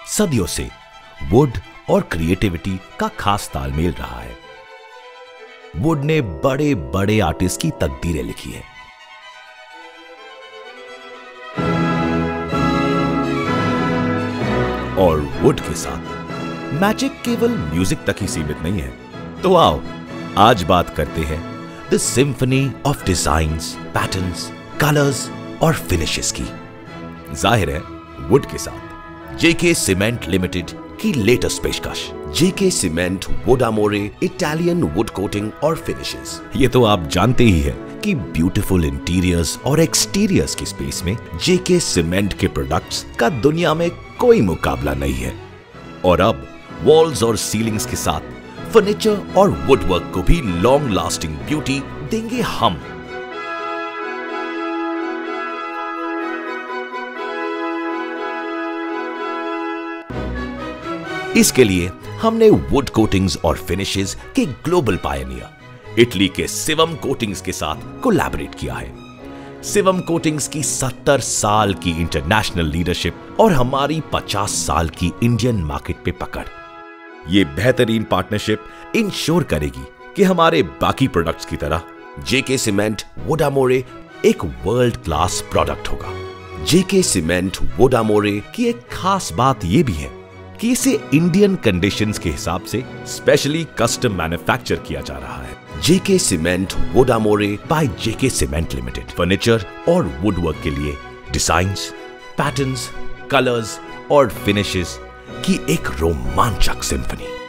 सदियों से वुड और क्रिएटिविटी का खास तालमेल रहा है। वुड ने बड़े बड़े आर्टिस्ट की तकदीरें लिखी है। और वुड के साथ मैजिक केवल म्यूजिक तक ही सीमित नहीं है। तो आओ आज बात करते हैं the symphony of designs, patterns, colours और फिनिशेस की। जाहिर है वुड के साथ जेके सीमेंट लिमिटेड की लेटेस्ट पेशकश, JK Cement Wood Amore Italian wood coating और फिनिशेस। ये तो आप जानते ही हैं कि ब्यूटीफुल इंटीरियर्स और एक्सटीरियर्स की स्पेस में जेके सीमेंट के प्रोडक्ट्स का दुनिया में कोई मुकाबला नहीं है। और अब वॉल्स और सीलिंग्स के साथ फर्नीचर और वुडवर्क को भी लॉन्ग लास्टिंग ब्यूटी देंगे हम। इसके लिए हमने वुड कोटिंग्स और फिनिशेस के ग्लोबल पायनियर इटली के शिवम कोटिंग्स के साथ कोलैबोरेट किया है। शिवम कोटिंग्स की 70 साल की इंटरनेशनल लीडरशिप और हमारी 50 साल की इंडियन मार्केट पे पकड़, ये बेहतरीन पार्टनरशिप इंश्योर करेगी कि हमारे बाकी प्रोडक्ट्स की तरह जेके सीमेंट वुड अमोरे एक वर्ल्ड क्लास प्रोडक्ट होगा। जेके सीमेंट वुड अमोरे की एक खास बात यह भी है कि इसे इंडियन कंडीशंस के हिसाब से स्पेशली कस्टम मैन्युफैक्चर किया जा रहा है। JK Cement Wood Amore by JK Cement Limited furniture और वुडवर्क के लिए डिजाइन्स, पैटर्न्स, कलर्स और फिनिशेस की एक रोमांचक सिम्फनी।